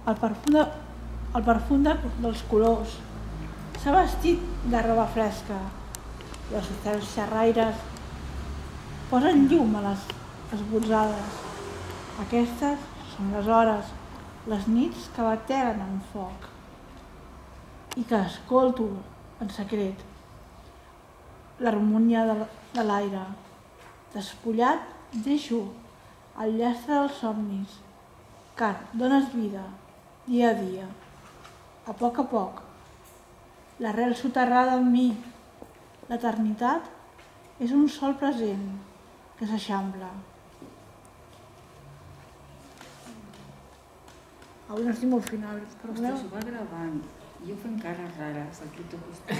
el perfum dels colors. S'ha vestit de roba fresca i els hotels xerraires posen llum a les esbotzades. Aquestes són les hores, les nits que bateguen en foc i que escolto en secret l'harmonia de l'aire. Despullat deixo el llastre dels somnis, car dones vida dia a dia, a poc, l'arrel soterrada en mi. L'eternitat és un sol present que s'eixampla. Avui no estic molt final, perdoneu. Ostres, ho va gravant. Jo fent cares rares, aquí t'ho costat.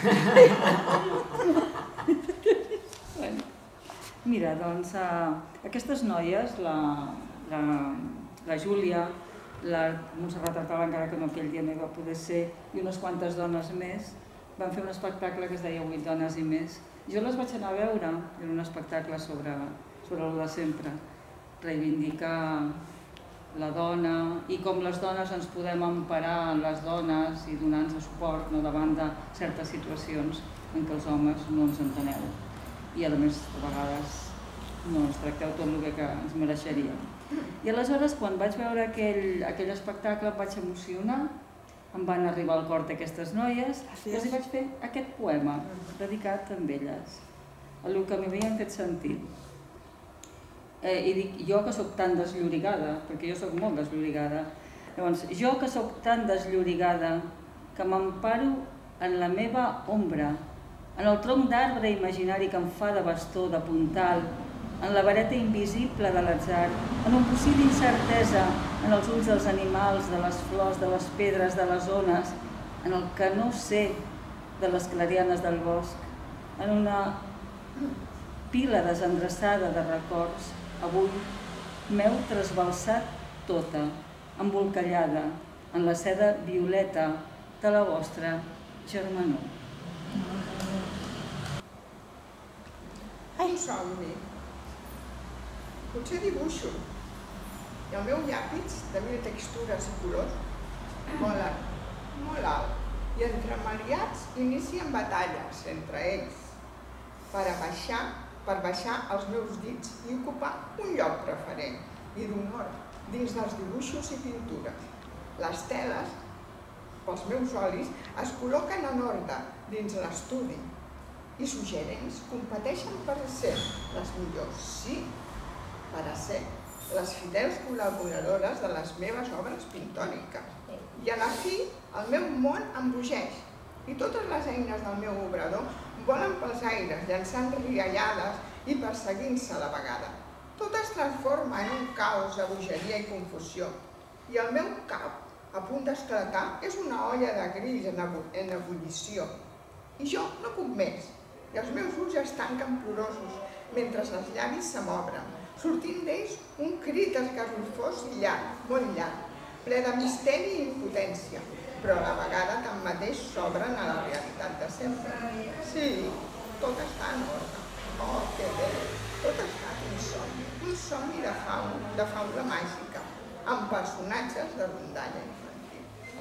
Mira, doncs, aquestes noies, la Júlia, la Montserrat Artala, encara que no aquell dia no hi va poder ser, i unes quantes dones més, van fer un espectacle que es deia 8 dones i més. Jo les vaig anar a veure, era un espectacle sobre el de sempre, reivindicar la dona i com les dones ens podem emparar les dones i donar-nos suport davant de certes situacions en què els homes no ens enteneu i a més de vegades no ens tracteu tot el bé que ens mereixeríem. I aleshores quan vaig veure aquell espectacle em vaig emocionar, em van arribar al cor d'aquestes noies i els vaig fer aquest poema dedicat a elles, el que m'havien fet sentir. I dic, jo que sóc tan desllorigada, perquè jo sóc molt desllorigada, llavors, jo que sóc tan desllorigada que m'emparo en la meva ombra, en el tronc d'arbre imaginari que em fa de bastó, de puntal, en la vareta invisible de l'atzar, en un bocí d'incertesa, en els ulls dels animals, de les flors, de les pedres, de les ones, en el que no sé de les clarianes del bosc, en una pila desendreçada de records, avui m'heu trasbalsat tota, embolcallada, en la seda violeta de la vostra germanor. Un somni. Potser dibuixo. I el meu llapis, de 1000 textures i colors, volen molt alt i entremaliats inicien batalles entre ells per baixar els meus dits i ocupar un lloc preferent i d'honor dins dels dibuixos i pintures. Les teles, pels meus olis, es col·loquen en ordre dins l'estudi i suggerents competeixen per ser les millors, sí, per ser les fidels col·laboradores de les meves obres pictòriques. I a la fi, el meu món embogeix i totes les eines del meu obrador volen pels aires, llançant riallades i perseguint-se a la vegada. Tot es transforma en un caos de bogeria i confusió. I el meu cap, a punt d'esclatar, és una olla de grills en ebullició. I jo no puc més. I els meus ulls es tanquen plorosos, mentre els llavis se m'obren, sortint d'ells un crit esgarrifós i llarg, molt llarg, ple de misteri i impotència, però a la vegada tanmateix s'obren a la realitat de sempre. Sí, tot està en ordre. Oh, que bé! Tot ha estat un somni de faula màgica, amb personatges de rondalla infantil.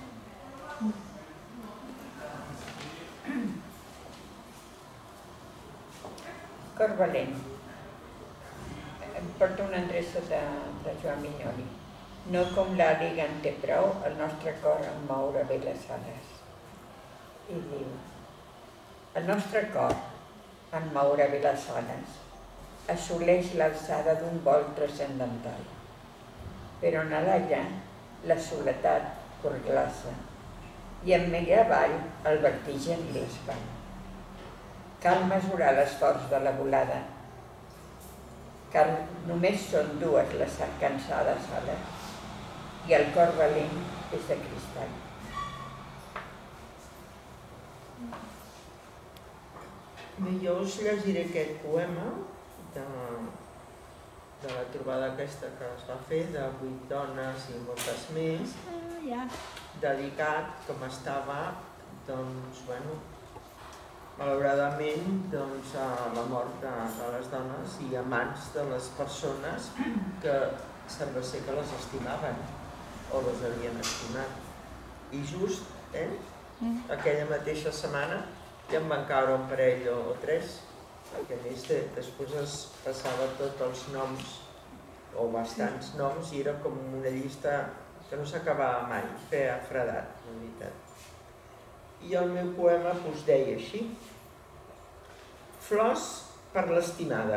Cor valent. Em porta una endreça de Joan Minyoli. No com l'àliga en té prou, el nostre cor en moure bé les ales. I diu, el nostre cor en moure bé les ales assoleix l'alçada d'un vol transcendental. Però en allà la soledat corglassa i en mirar avall el vertigen i l'espai. Cal mesurar l'esforç de la volada, car només són dues les cansades ales i el cor valent és de cristall. Jo us llegiré aquest poema de la trobada aquesta que es va fer de 8 dones i moltes més, dedicat, com estava, doncs, bueno, malauradament, doncs, a la mort de les dones i a mans de les persones que sembla ser que les estimaven o o les havien estimat. I just, aquella mateixa setmana ja em van caure un parell o tres, perquè a més després es passava tots els noms, o bastants noms, i era com una llista que no s'acabava mai, feia fredat, en veritat. I el meu poema deia així: flors per l'estimada.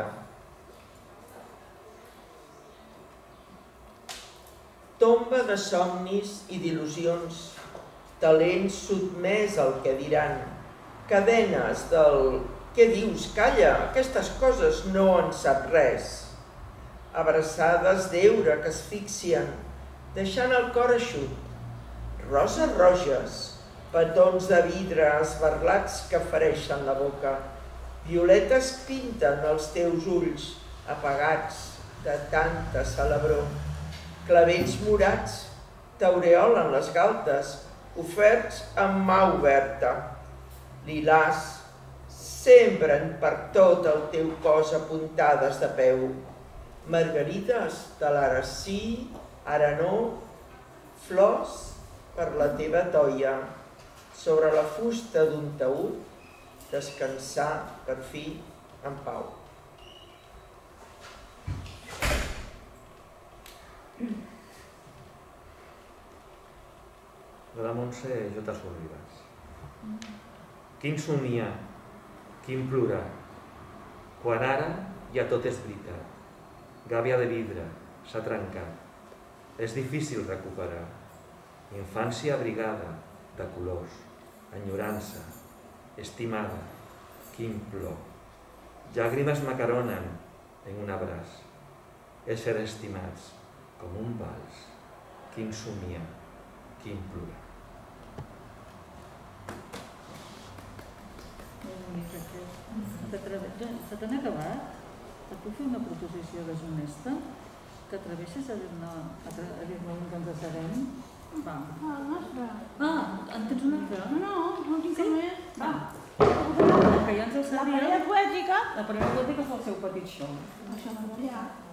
Tomba de somnis i d'il·lusions, talent sotmès al que diran, cadenes del «què dius? Calla, aquestes coses no en sap res». Abraçades d'eure que asfixien, deixant el cor eixut. Roses roges, petons de vidre esberlats que fereixen la boca. Violetes pinten els teus ulls, apagats de tanta celebró. Clavells morats t'aureolen les galtes, oferts amb mà oberta. Lilàs sembren per tot el teu cos apuntades de peu. Margarides de l'ara sí, ara no, flors per la teva toia. Sobre la fusta d'un taüt, descansar per fi en pau. De la Montse J. Sorribas. Quin somiar, quin plorar, quan ara ja tot és veritat. Gàbia de vidre s'ha trencat. És difícil recuperar. Infància abrigada, de colors, enyorança, estimada, quin plor. Llàgrimes macaronen en un abraç. Ésser estimats com un vals. Quin somiar, quin plorar. Se t'han acabat? Et puc fer una proposició deshonesta? T'atreveixes a dir-ne un que ens sabem? Va. El nostre. En tens un altre? No, no tinc cap més. Va. Que ja ens el La sabia. parella poètica. La parella poètica és el seu petit show. Això m'ha variat.